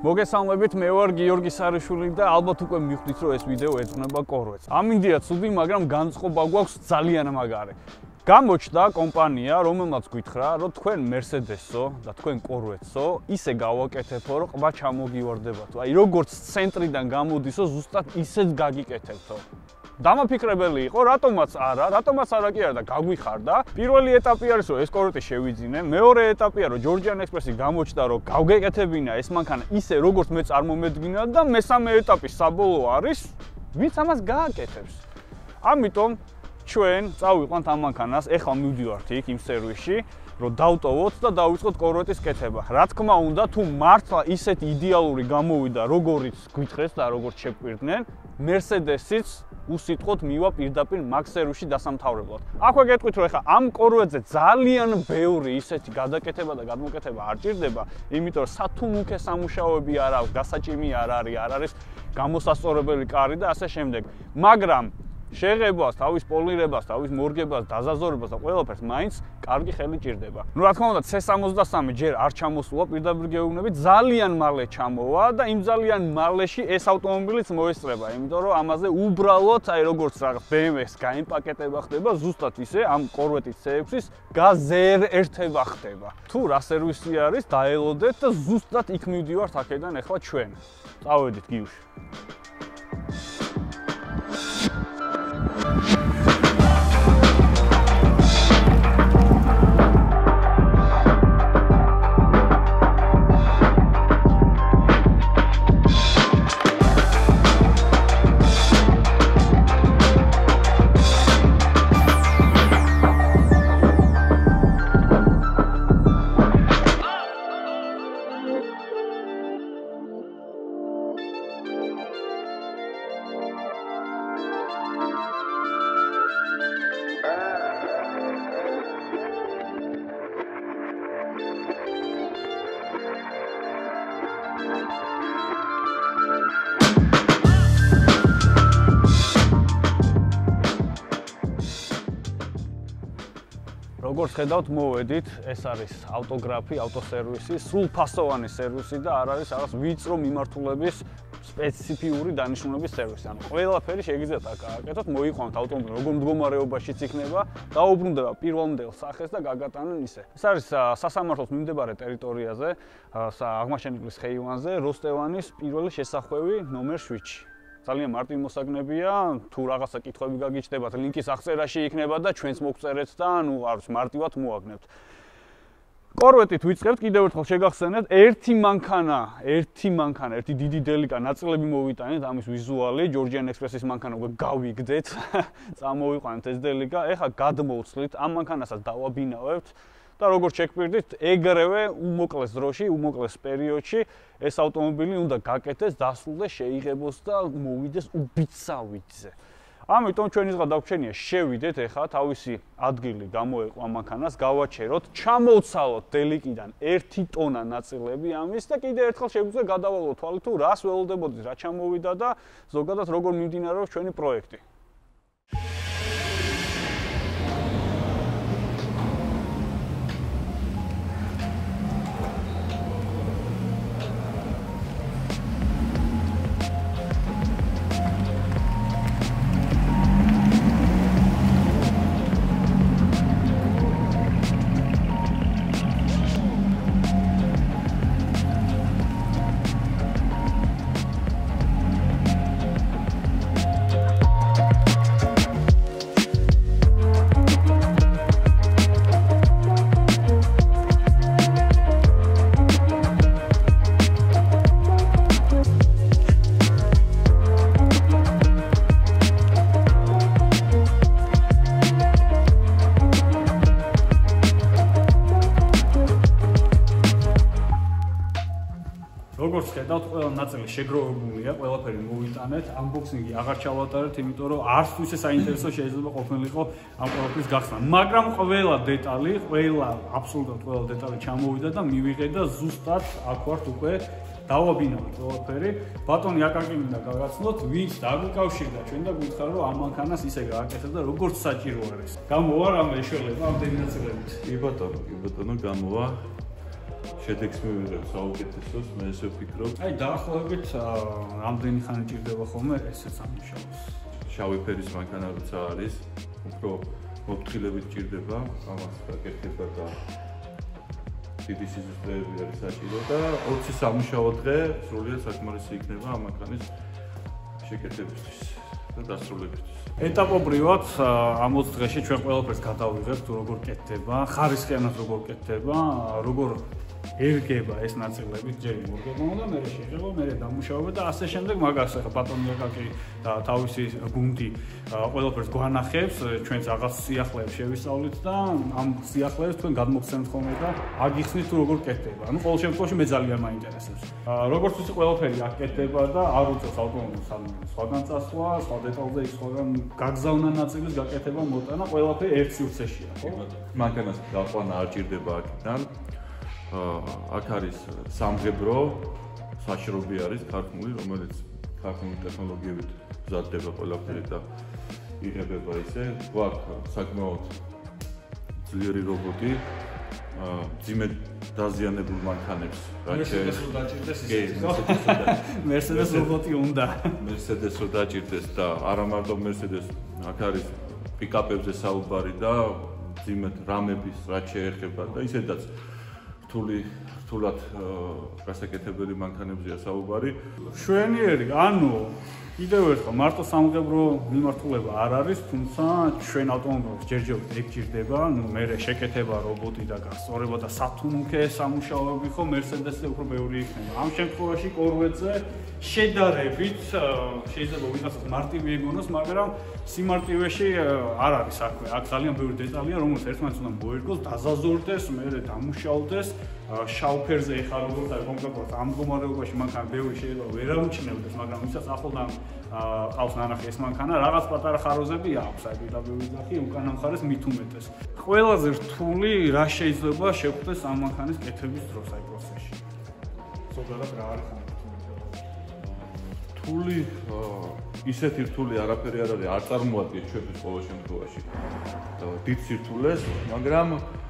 მოგესალმებით, მე ვარ გიორგი სარიშვილი და ალბათ უკვე მივხვდით, რომ ეს ვიდეო ეძღვნება კორვეტს. ამინდია ცუდი, მაგრამ განწყობა გვაქვს ძალიან მაგარი. გამოჩნდა კომპანია, რომელმაც გითხრა, რომ თქვენ Mercedes-ო და თქვენ კორვეტსო ისე გავაკეთებო, რომ ყვა ჩამოგივარდებათო. აი, როგორც ცენტრიდან გამოდისო, ზუსტად ისეც გაგიკეთებთო. დამაფიქრებელი იყო, რატომაც არა კი არა და გაგვიხარდა. პირველი ეტაპი არის, რომ ეს კორვეტი შევიძინე. მეორე ეტაპია, რომ Georgian Express-ი გამოჩნდა, რომ გავგეკეთებინა ეს მანქანა ისე, როგორც მე წარმომედგინა და მესამე ეტაპი საბოლოო არის, ვინც ამას გააკეთებს. ამიტომ ჩვენ წავიყვანთ ამ მანქანას, ეხლა მივდივართ იქ იმ სერვისში, რომ დავტოვოთ და დავიწყოთ კორვეტის კეთება. რა თქმა უნდა, თუ მართლა ისეთი იდეალური გამოვიდა, როგორიც გვითხრეს და როგორც შეგვირდნენ, Mercedes-იც უსიტყვოდ მივა პირდაპირ მაგ სერვისში დასამთავრებლად. აქვე გეტყვით, რომ ეხლა ამ კორვეტზე ძალიან ბევრი ისეთი გადაკეთება და გადმოკეთება არ ჭირდება, იმიტომ რომ სათუმუქე სამუშაოები არ აქვს, გასაჭიმი არ არის გამოსასწორებელი კარი და ასე შემდეგ. მაგრამ შეღებას, თავის პოლირებას, თავის მორგებას, დაზაზორებას და ყველაფერს მაინც კარგი ხელი ჭირდება. ნუ რა თქმა უნდა, C63 ჯერ არ ჩამოსულა პირდაპირ გეუბნებით, ძალიან მალე ჩამოვა და იმ ძალიან მალეში ეს ავტომობილიც მოესწრება, იმიტომ რომ ამაზე უბრალოდ, აი როგორც რაღაც BMW-ს გაიმპაკეტება ხდება, ზუსტად ისე ამ კორვეტის C6-ის გაზერერთება ხდება. თუ რა სერვისი არის, დაელოდეთ და ზუსტად იქ მივდივართ აქედან ახლა ჩვენ. წავედით გიუში. როგორც ხედავთ, მოვედით, ეს არის ავტოგრაფი, ავტოსერვისი, სრულფასოვანი სერვისი და არ არის რაღაც ვიწრო მიმართულების სპეციფიური დანიშნულების სერვისი. ანუ ყველაფერი შეგიძლიათ აქ გააკეთოთ, მოიყვანოთ ავტომობილი, როგორ მდგომარეობაშიც იქნება, დაუბრუნდება პირველმდელ სახეს და გაგატანენ ისე. ეს არის სასამართლოს მიმდებარე ტერიტორიაზე, აღმაშენებლის ხეივანზე, როსტევანის პირველი შესახვევი ნომერ 7-ში. ძალიან მარტივმოსაგნებია, თუ რაღაცა კითხვები გაგიჩნდებათ, ლინკის აღწერაში იქნება და ჩვენც მოგწერეთ და ანუ არის მარტივად მოაგნებთ. კორვეტით ვიწყებთ, კიდევ ერთხელ შეგახსენეთ, ერთი დიდი დელიკა ნაწილები მოვიტანეთ, ამის ვიზუალი, Georgian Express-ის მანქანა უკვე გავიგდეთ, წამოვიყვანეთ ეს დელიკა, ეხლა გადმოვცლით, ამ მანქანასაც დავაბინავებთ. და როგორც შეგვირდით, ეგრევე უმოკლეს დროში, უმოკლეს პერიოდში ეს ავტომობილი უნდა გაკეთდეს, დასრულდეს, შეიღებოს და მოვიდეს უბიცავიძე. ამიტომ ჩვენი ზღა დაგვრჩენია, შევიდეთ ეხლა თავისი ადგილი გამოეყვა მანქანას, გავაჩეროთ, ჩამოვცალოთ დელიკიდან 1 ტონა ნაწილები ამის და კიდევ ერთხელ შეგვიძლია გადავალოთ თვალი თუ რას ველოდებოდით, რა ჩამოვიდა და ზოგადად როგორ მიმდინარეობს ჩვენი პროექტი. როგორც ხედავთ, ყველა ნაწილი შეგროვებულია, ყველაფერი მოვიტანეთ, unboxing-ი აღარ ჩავატარებთ, იმიტომ რომ არც თუ ისე საინტერესო შეიძლება ყოფილიყო ამ ყველაფრის გახსნა. მაგრამ ყველა დეტალი, აბსოლუტურად ყველა დეტალი ჩამოვიდა და მივიღე და ზუსტად აქ ვართ უკვე დავაბინავთ ყველაფერი. ბატონი აკაკი მინდა გაგაცნოთ, ვინც დაგვიკავშირდა ჩვენ და გვითხარ რომ ამ მანქანას ისე გააკეთეთ და როგორც საჭირო არის. გამოვა რამე ეშველება ამ დებინაცილებით. კი ბატონო, გამოვა. შედეგს მივიღებ საუკეთესოს, მე ესე ვფიქრობ. აი დაახლოებით რამდენი ხანი ჭირდება ხოლმე ესეც ამუშავოს. შავი ფერის მანქანა როცა არის, უფრო მოფრთხილებით ჭირდება, ამას გაკეთება და დიდი სიზუსტეები არის საჭირო და 20 სამუშაო დღე სრულიად საკმარისი იქნება ამ მანქანის შეკეთებისთვის და დასრულებისთვის. ეტაპობრივად ამ 20 დღეში ჩვენ ყველაფერს გადავიღებთ, როგორ კეთდება, ხარისხიანად როგორ კეთდება, როგორ ერგება ეს ნაწილები, ჯერ მორგება და მე შეიძლება მე დამუშავება და ასე შემდეგ, მაგას ახლა ბატონი აკაკი და თავისი გუნდი ყველაფერს გვანახებს, ჩვენს რაღაც სიახლეებს შევისწავლით და ამ სიახლეებს თქვენ გადმოგცემთ ხოლმე და აგიხსნით თუ როგორ კეთდება. ანუ ყოველ შემთხვევაში მე ძალიან მაინტერესებს. როგორც ვიცი, ყველაფერი აქ კეთდება და არ უწევს ავტომობილს სხვაგან წასვლა, სხვა დეტალზე ის სხვაგან გაგზავნა ნაწილის გაკეთება, მოტანა, ყველაფერი ერთ სივრცეშია, ხო? მანქანას გაყვანა არ ჭირდება აქედან. აქ არის სამღებრო საშრობი არის ქართული, რომელიც ქართული ტექნოლოგიებით მზადდება ყველაფერი და იღებება ისე. გვაქვს საკმაოდ ძლიერი რობოტი, ძიმე დაზიანებულ მანქანებს, რაც Mercedes რობოტი უნდა. Mercedes რო დაჭირდეს და არა მარტო Mercedes, აქ არის პიკაპებზე საუბარი და ძიმეთ რამების რაც შეეხება და ისედაც რთულად გასაკეთებელი მანქანებზეა საუბარი. შვენიერი, ანუ კიდევ ერთხელ მარტო სამღებრო მიმართულება არ არის, თუმცა ჩვენ ავტომობილს ჯერჯერობით ეგ ჭირდება, ნუ მე შეკეთება რობოტი და გასწორება და სათუნუქე სამუშაოები ხო Mercedes-ზე უფრო ბევრი იქნება. ამ შემთხვევაში Corvette-ზე შედარებით შეიძლება ვიღაცას მარტივი ეგონოს, მაგრამ სიმარტივეში არ არის საქმე. აქ ძალიან ბევრი დეტალია, რომელიც ერთმანეთს უნდა მოერგოს, დაზაზორდეს, მერე დამუშავდეს. შავფერზე ეხა როგორც არის კონკრეტულად ამ მდგომარეობაში მანქანა ბევრი შეიძლება ვერ ამჩნევდეს, მაგრამ ვისაც ახლდან ყავს ნანახი ეს მანქანა, რაღაც პატარა ხაროზები აქვს, აი პირდაპირ ძახი, უკანა მხარეს მით უმეტეს. ყველაზე რთული რა შეიძლება შეხვდეს ამ მანქანის კეთების დროს აი პროცესში. ზოგადად რა არის ხომ? რთული ისეთი რთული არაფერი არ არის, არ წარმოადგენს ჩვენთვის ყოველ შემთხვევაში დიდ სირთულეს, მაგრამ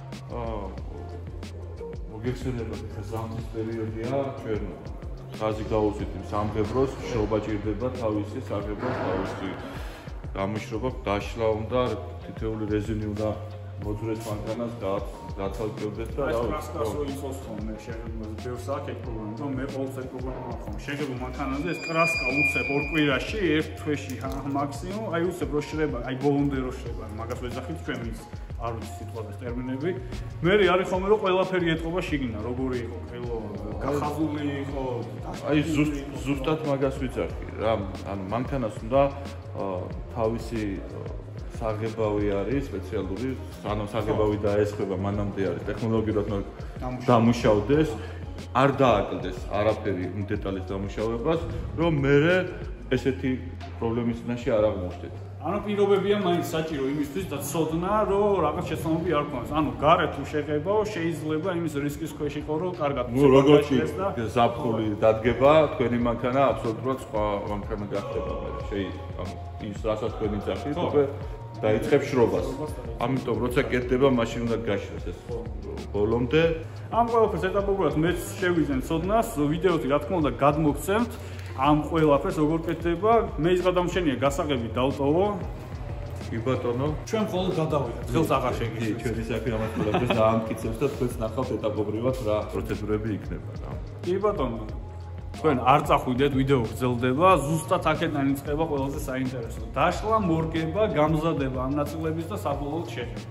მოგეხსენებათ, ეს ზამთრის პერიოდია, ჩვენ ხაზი გავუსვით იმ სამღებროს, შრობა ჭირდება თავისი სამღებროს, თავისი გამოშრობა, დაშლა უნდა, თითოეული რეზინი უნდა მოძრეს მანქანას, გაცალკევდეს და რა ვთქვათ, რო იწოს ხოლმე შეიძლება ბევრს აქვს ეგ პრობლემა, რომ მე ყოველთვის ეგ პრობლემა მაქვს ხოლმე. შეიძლება მანქანაზე ეს კრასკა უცებ ორ კვირაში, ერთ თვეში მაქსიმუმ, აი უცებ რო შრება, აი ბოლომდე რო შრება, მაგას ვეძახით ჩვენ ის არ ვიცი სიტუაციის ტერმინები. მე არის ხოლმე რომ ყველაფერი ეტყობა შიგნიდან, როგორი იყო ყელო, გახაზული იყო, აი ზუსტად მაგას ვიცახი რა, ანუ მანქანას უნდა თავისი საღებავი არის სპეციალური, ანუ საღებავი დაესხება, მანამდე არის ტექნოლოგიურად დამუშავდეს, არ დააკლდეს არაფერი დეტალის დამუშავებას, რომ მე ესეთი პრობლემის წინაშე არ აღმოჩნდეთ. ანუ პირობებია მაინც საჭირო იმისთვის და ცოდნა, რომ რაღაც შეცდომები არ ქონდეს. ანუ გარეთ თუ შეღებაო, შეიძლება იმის რისკის ქვეშ იყო, რომ კარგად როგორც ზაფხული დადგება, თქვენი მანქანა აბსოლუტურად სხვა მანქანა გახდება მე. შეიძლება ის რასაც თქვენი ძახით, უკვე დაიწყებს შრობას. ამიტომ როცა კეთდება, მაშინ უნდა გაშრეს ეს ბოლომდე. ამ ყველაფერს ეტაპობრივად მეც შევიძენ ცოდნას, ვიდეოთი რა თქმა უნდა გადმოგცემთ. ამ ყველაფერს როგორ კეთდება, მე ის გადამშენია გასაღები დავტოვო. კი ბატონო, ჩვენ მხოლოდ გადავიღეთ, ხელს აღარ შეგიძლია. ჩვენი საქმე ამას ყველაფერს დაამტკიცებს და თქვენს ნახავთ ეტაპობრივად რა პროცედურები იქნება რა. კი ბატონო. თქვენ არ წახვიდეთ, ვიდეო გრძელდება, ზუსტად აქედან იწყება ყველაზე საინტერესო. დაშლა, მორგება, გამზადება ამ ნაწილების და საბოლოოდ შეღება.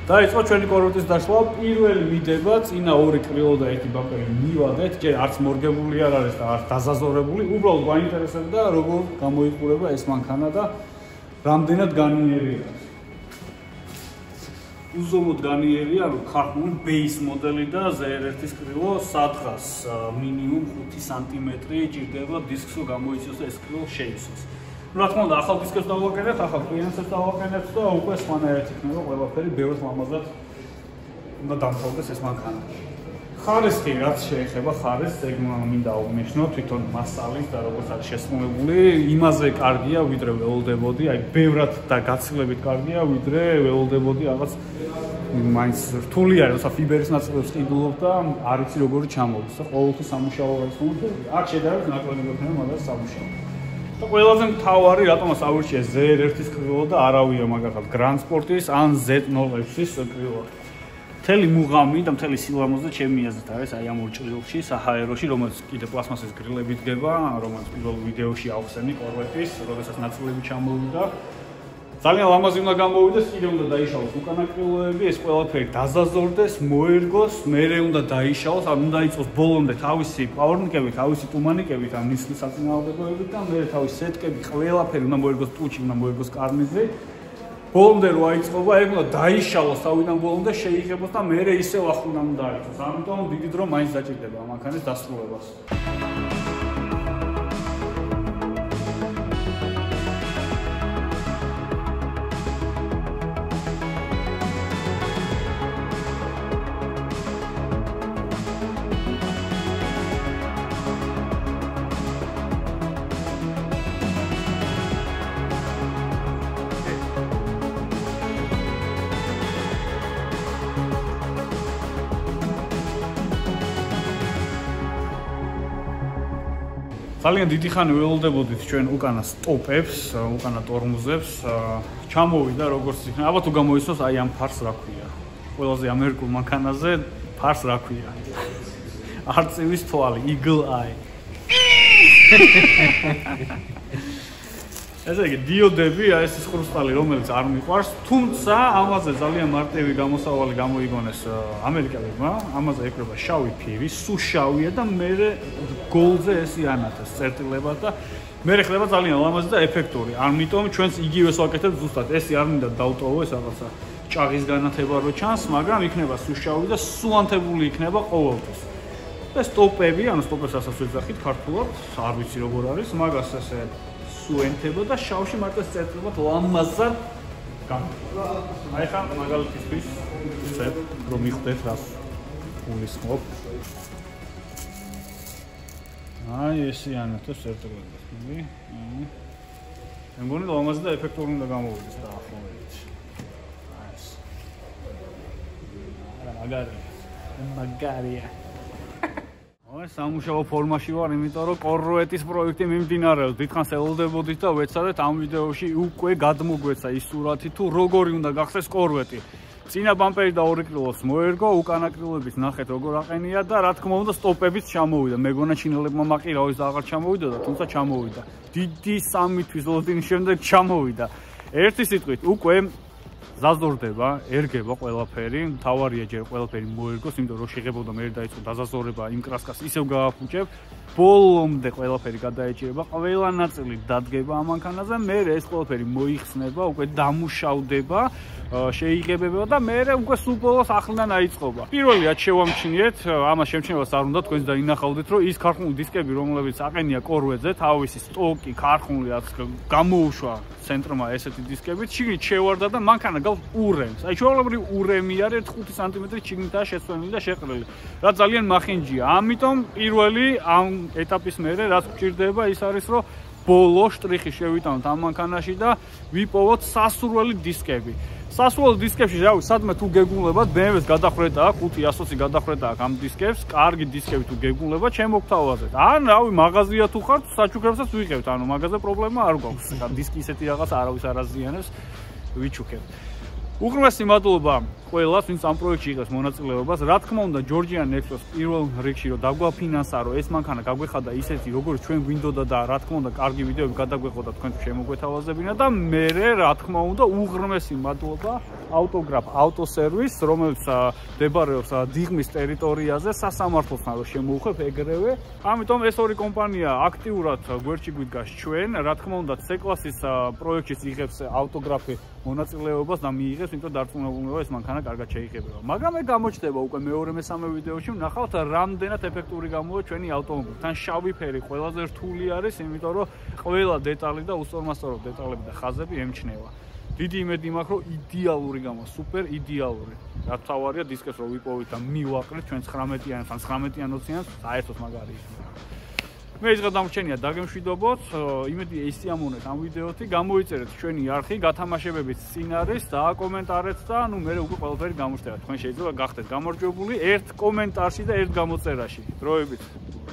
დაიწყო ჩვენი კორვეტის დაშლა. პირველი მიდება, წინა ორი კრილო და ერთი ბამპერი მივადეთ, ჯერ არც მორგებული არ არის და არც დაზაზორებული. უბრალოდ გვაინტერესებდა როგორ გამოიყურება ეს მანქანა და რამდენად განიერია. უზომოდ განიერია, რომ ქართული ბეის მოდელი და ZR1-ის კრილო სადღაც მინიმუმ 5 სანტიმეტრი ჭირდება დისკს რომ გამოიწვიოს და ეს კრილო შეიცვას. რა თქმა უნდა, ახალ დისკებს დავაყენებთ, ახალ კლიენტებს დავაყენებთ და უკვე სხვანაირად იქნება ყველაფერი, ბევრად ლამაზად უნდა დამთავრდეს ეს მანქანა. ხარისხი, რაც შეეხება ხარისხს, ეგ მინდა აღვნიშნო თვითონ მასალის და როგორც არის შესრულებული, იმაზე კარგია, ვიდრე ველოდებოდი, აი ბევრად და გაცილებით კარგია, ვიდრე ველოდებოდი რაღაც მაინც რთული არის, როცა ფიბერის ნაწილებს ყიდულობ და არ იცი როგორი ჩამოვდის და ყოველთვის სამუშაო არის ხომ? აქ შედარებით ნაკლები გქონა მაგას სამუშაო. და ყველაზე მთავარი რატომაც ავირჩიე ZR1-ის კრილო და არავია მაგალითად Grand Sport-ის ან Z06-ის კრილო. მთელი მუღამი და მთელი სილამოზე ჩემი აზრით არის აი ამ ორ ჭრილში, საჰაეროში, რომელიც კიდე პლასმასის გრილებით დგება, რომელიც პირველ ვიდეოში ავხსენი კორვეტის, როდესაც ნაწილები ჩამოვიდა. ძალიან ლამაზი უნდა გამოვიდეს, კიდე უნდა დაიშალოს უკანა კრილოები, ეს ყველაფერი დაზაზორდეს, მოერგოს, მერე უნდა დაიშალოს, ან უნდა იყოს ბოლომდე თავისი პავრნიკები, თავისი ტუმანიკებით, ან ნისლის საწინააღმდეგოებით და მერე თავისი სეტკები, ყველაფერი უნდა მოერგოს ტუჩი, უნდა მოერგოს კარნიზი. ბოლომდე რო აიწყობა, ეგ უნდა დაიშალოს თავიდან ბოლომდე შეიღებოს და მერე ისევ ახლიდან უნდა აიწოს. ამიტომ დიდი დრო მაინც დაჭირდება ამ მანქანის დასრულებას. ძალიან დიდი ხანი ველოდებოდით ჩვენ უკანა სტოპებს, უკანა ტორმუზებს. ჩამოვიდა როგორც იქნება. აბა თუ გამოიცნოს აი ამ ფარს რა ქვია. ყველაზე ამერიკულ მანქანაზე ფარს რა ქვია. არწივის თვალი, eagle eye. ესე იგი დიოდები, აი ეს კრისტალი, რომელიც არ მიყვარს, თუმცა ამაზე ძალიან მარტივი გამოსავალი გამოიგონეს ამერიკელებმა. ამაზე ეკრება შავი ფირი, სუ შავია და მერე გოლზე ეს იანათეს წერტილება და მერე ხდება ძალიან ლამაზი და ეფექტური. ამიტომ ჩვენს იგივეს ვაკეთებთ ზუსტად. ეს არ მინდა დავტოვო ეს რაღაცა ჭაღის განათება რო ჩანს, მაგრამ იქნება სუ შავი და სუანთებული იქნება ყოველთვის. ეს სტოპები, ანუ სტოპებს ასაც ვეძახით ქართულად, არ ვიცი როგორ არის, მაგას ესე სუენთება და შავში მარტო წერტილებად ლამაზად გამო. აი ხა მაგალითისთვის ვცებ რომ მიხვდეთ რას გულისხმობ. აი ესიანეთ წერტილები. მე მგონი ლამაზი და ეფექტური უნდა გამოვიდეს დაახლოებით. აი ეს. მაგარია. აი სამუშაო ფორმაში ვარ, იმიტომ რომ კორვეტის პროექტი მიმდინარეობს. დიდხანს ელოდებოდით და ვეცადეთ ამ ვიდეოში უკვე გადმოგვეცა ის სურათი თუ როგორი უნდა გახდეს კორვეტი. წინა ბამპერი და ორი კრილოს მოერგო, უკანა კრილოებით ნახეთ როგორ აყენია და რა თქმა უნდა სტოპებიც ჩამოვიდა. მეგონა ჩინელებმა მაყირავის და აღარ ჩამოვიდოდა, თუმცა ჩამოვიდა. დიდი 3 თვის ლოდინის შემდეგ ჩამოვიდა. ერთი სიტყვით უკვე ზაზორდება, ერგება ყველაფერი, მთავარია ჯერ ყველაფერი მოერგოს, იმიტომ რომ შეღებოდა მე დაიწყო დაზაზორება იმ კრასკას ისევ გააფუჭებ, ბოლომდე ყველაფერი გადაეჭირება, ყველა ნაწილი დადგება ამ მანქანაზე, მე ეს ყველაფერი მოიხსნება, უკვე დამუშავდება, შეიღებება და მე უკვე სულ ბოლოს ახლიდან აიწყობა. პირველი რაც შევამჩნიეთ, ამას შემჩნევას არ უნდა თქვენს დაინახავდეთ, რომ ის ქარხნული დისკები, რომლებიც აყენია კორვეტზე, თავისი სტოკი, ქარხნული რაც გამოუშვა ცენტრმა ესეთი დისკებით, შიგნით შევარდა და მანქანა გავს ურემს. აი ჩვეულებრივ ურემი არის 5 სანტიმეტრი შიგნითაა შეცვლილი და შეყრილი, რაც ძალიან მახინჯია. ამიტომ პირველი ამ ეტაპის მერე რაც გვჭირდება ის არის, რომ ბოლო შტრიხი შევიტანოთ ამ მანქანაში და ვიპოვოთ სასურველი დისკები. სასურველ დისკებში რავი, სადმე თუ გეგუნლებათ, BMW-ს გადახრედა აქვს, 500-ი გადახრედა აქვს ამ დისკებს, კარგი დისკები თუ გეგუნლებათ, შემოგთავაზეთ. ან რავი, მაღაზია თუ ხართ, საჩუქრებსაც ვიღებთ, ანუ მაღაზია პრობლემა არ გვაქვს. დისკი ისეთი რაღაც არავის არ აზიანებს, ვიჩუქებთ. უღრმესი მადლობა ყველას, ვინც ამ პროექტში იღებს მონაწილეობას. Რა თქმა უნდა, Georgian Nexus პირველ რიგში რომ დაგვაფინანსა, რომ ეს მანქანა გაგვეხადა ისეთი, როგორც ჩვენ გვინდოდა და რა თქმა უნდა, კარგი ვიდეოები გადაგვეხოდა თქვენ შემოგვეთავაზებინა და მე რა თქმა უნდა, უღრმესი მადლობა Autograph Auto Service, რომელიც მდებარეობს დიღმის ტერიტორიაზე, სასამართლოსთან რომ შემოუხვევ ეგრევე. ამიტომ ეს ორი კომპანია აქტიურად გვერდში გვიდგას ჩვენ. რა თქმა უნდა, C-კლასის პროექტშიც იღებს Autograph მონაწილეობას და მიიღებს, იმიტომ დარწმუნებულია ეს მანქანა კარგად შეიხებება. მაგრამ ეგ გამოჩნდება უკვე მეორე-მესამე ვიდეოში, ვნახავთ რამდენად ეფექტური გამოვა ჩვენი ავტომობილი. თან შავი ფერი ყველაზე რთული არის, იმიტომ რომ ყველა დეტალი და უსწორმასწორო დეტალები და ხაზები ემჩნევა. დიდი იმედი მაქვს, რომ იდეალური გამოვა, სუპერ იდეალური. რა თავარია დისკებს რომ ვიპოვით და მივაყრით ჩვენ 19-იან ან 19-იან 20-იან, საერთოდ მაგარი იქნება. მე ის გადამრჩენია დაგემშვიდობოთ, იმედი ისიამოვნეთ ამ ვიდეოთი, გამოიწერეთ ჩვენი არხი, გათამაშებებით სცენარის, დააკომენტარეთ და ნუ მე უკვე ყველაფერი გამოჩნდება. თქვენ შეიძლება გახდეთ გამარჯვებული ერთ კომენტარში და ერთ გამოწერაში. დროებით.